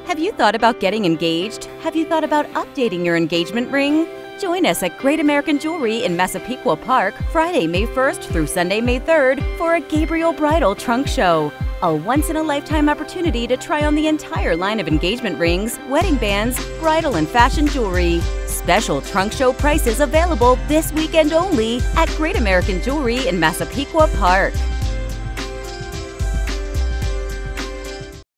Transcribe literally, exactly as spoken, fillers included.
Have you thought about getting engaged? Have you thought about updating your engagement ring? Join us at Great American Jewelry in Massapequa Park Friday, May first through Sunday, May third for a Gabriel Bridal Trunk Show. A once-in-a-lifetime opportunity to try on the entire line of engagement rings, wedding bands, bridal and fashion jewelry. Special trunk show prices available this weekend only at Great American Jewelry in Massapequa Park.